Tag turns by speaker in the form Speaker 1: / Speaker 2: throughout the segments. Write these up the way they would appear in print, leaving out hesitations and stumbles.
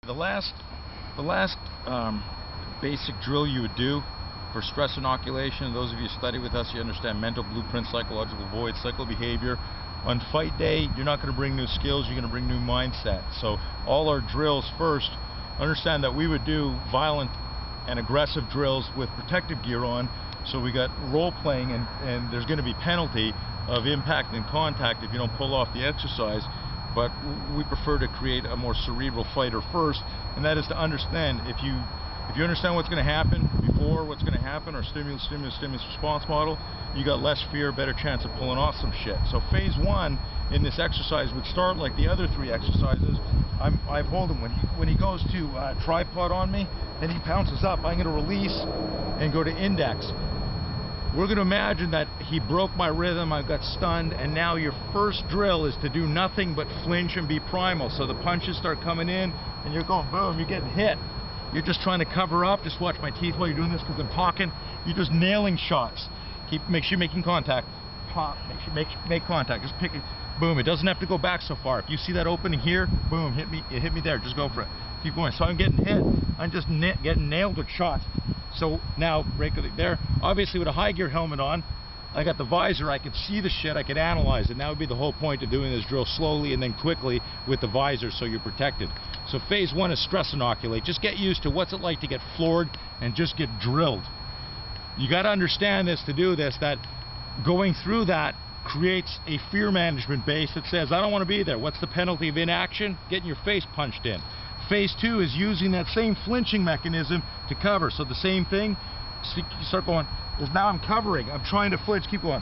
Speaker 1: The last basic drill you would do for stress inoculation, those of you who study with us, you understand mental blueprint, psychological void, cycle behavior. On fight day, you're not going to bring new skills, you're going to bring new mindset. So all our drills first, understand that we would do violent and aggressive drills with protective gear on. So we got role playing, and there's going to be penalty of impact and contact if you don't pull off the exercise. But we prefer to create a more cerebral fighter first, and that is to understand if you understand what's going to happen before what's going to happen, or stimulus response model, you got less fear, better chance of pulling off some shit. So phase one in this exercise would start like the other three exercises. I hold him when he goes to tripod on me, and he pounces up. I'm going to release and go to index. We're going to imagine that he broke my rhythm, I got stunned, and now your first drill is to do nothing but flinch and be primal. So the punches start coming in, and you're going boom, you're getting hit. You're just trying to cover up. Just watch my teeth while you're doing this because I'm talking. You're just nailing shots. Make sure you're making contact. Pop, make contact. Just pick it. Boom. It doesn't have to go back so far. If you see that opening here, boom, hit me. You hit me there. Just go for it. Keep going. So I'm getting hit. I'm just getting nailed with shots. So now, break it there. Obviously, with a high gear helmet on, I got the visor. I can see the shit. I can analyze it. And that would be the whole point of doing this drill slowly and then quickly with the visor, so you're protected. So phase one is stress inoculate. Just get used to what's it like to get floored and just get drilled. You got to understand this to do this, that going through that creates a fear management base that says, I don't want to be there. What's the penalty of inaction? Getting your face punched in. Phase two is using that same flinching mechanism to cover. So the same thing, you start going, is now I'm covering. I'm trying to flinch. Keep going.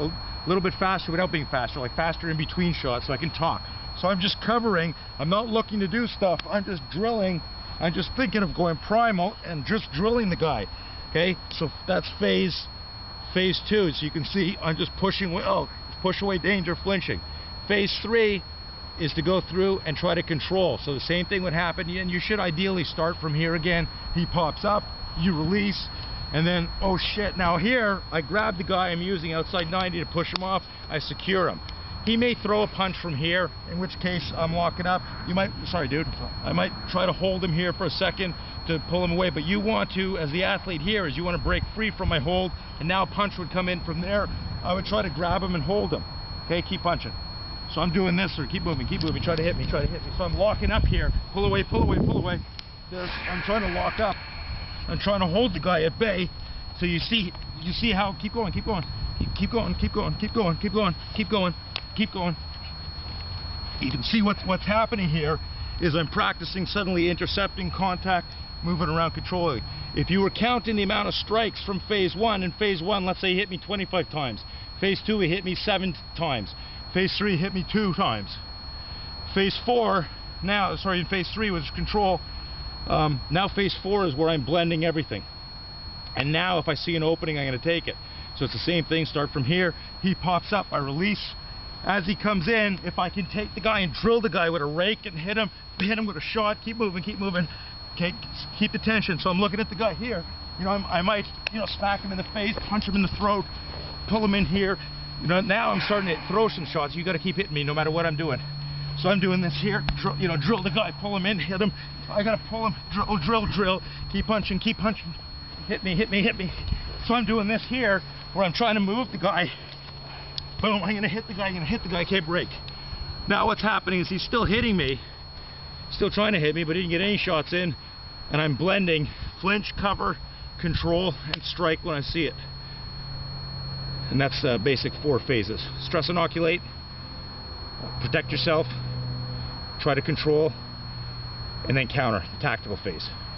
Speaker 1: A little bit faster without being faster, like faster in between shots so I can talk. So I'm just covering. I'm not looking to do stuff. I'm just drilling. I'm just thinking of going primal and just drilling the guy. Okay, so that's phase two. So you can see I'm just pushing away. Oh, push away danger, flinching. Phase three is to go through and try to control. So the same thing would happen, and you should ideally start from here again. He pops up, you release, and then, oh shit, now here, I grab the guy I'm using outside 90 to push him off, I secure him. He may throw a punch from here, in which case I'm locking up. You might, sorry dude, I might try to hold him here for a second to pull him away, but you want to, as the athlete here, is you want to break free from my hold, and now a punch would come in from there. I would try to grab him and hold him. Okay, keep punching. So I'm doing this, or keep moving, try to hit me. So I'm locking up here, pull away. I'm trying to lock up. I'm trying to hold the guy at bay. So you see how, keep going. You can see what's happening here is I'm practicing suddenly intercepting contact, moving around, controlling. If you were counting the amount of strikes from phase one, in phase one, let's say he hit me 25 times. Phase two, he hit me 7 times. Phase three hit me 2 times. Phase four, in phase three was control. Now phase four is where I'm blending everything. And now if I see an opening, I'm going to take it. So it's the same thing, start from here. He pops up, I release. As he comes in, if I can take the guy and drill the guy with a rake and hit him with a shot, keep moving. Okay, keep the tension. So I'm looking at the guy here. You know, I might, smack him in the face, punch him in the throat, pull him in here. Now I'm starting to throw some shots. You got to keep hitting me no matter what I'm doing. So I'm doing this here, drill the guy, pull him in, hit him. I got to pull him, drill, keep punching, hit me. So I'm doing this here where I'm trying to move the guy. Boom, I'm going to hit the guy, can't break. Now what's happening is he's still hitting me, still trying to hit me, but he didn't get any shots in, and I'm blending flinch, cover, control, and strike when I see it. And that's the basic 4 phases. Stress inoculate, protect yourself, try to control, and then counter, the tactical phase.